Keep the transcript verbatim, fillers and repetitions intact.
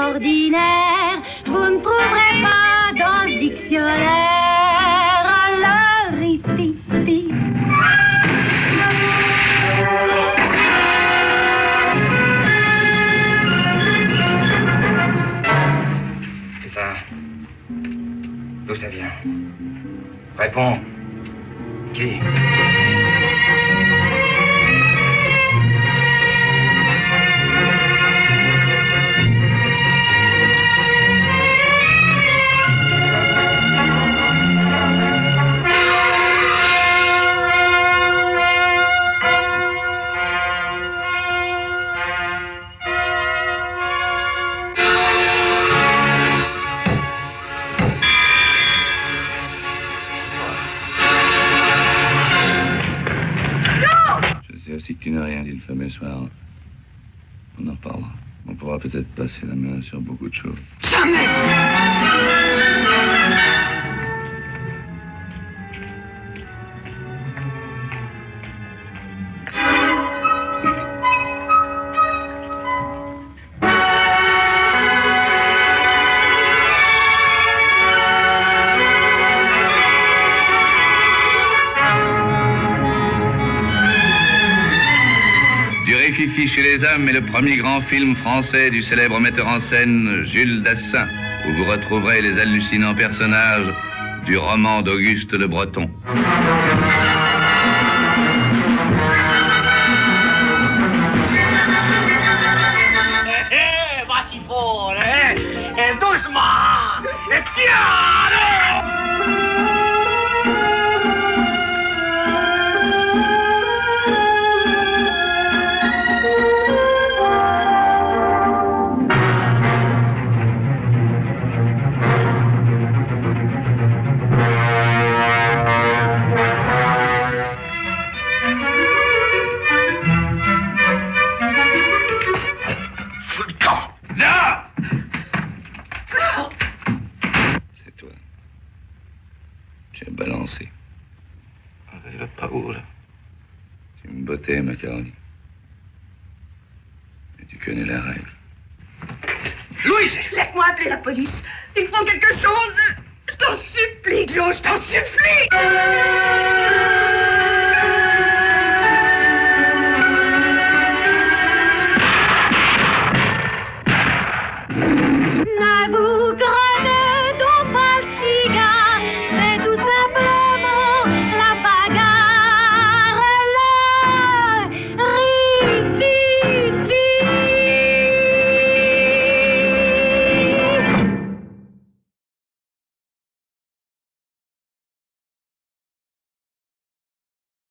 ordinaire, vous ne trouverez pas dans le dictionnaire. Alors, rififi. C'est ça. D'où ça vient? Réponds. Qui? C'est aussi que tu n'as rien dit le fameux soir. On en parlera. On pourra peut-être passer la main sur beaucoup de choses. Jamais! Fifi chez les hommes est le premier grand film français du célèbre metteur en scène Jules Dassin, où vous retrouverez les hallucinants personnages du roman d'Auguste Le Breton. Eh, eh, vas-y fort, eh, et doucement, et piano! Balancé. Il va pas où, là? C'est une beauté, Macaroni. Mais tu connais la règle. Louise! Laisse-moi appeler la police. Ils font quelque chose. Je t'en supplie, Joe, je t'en supplie.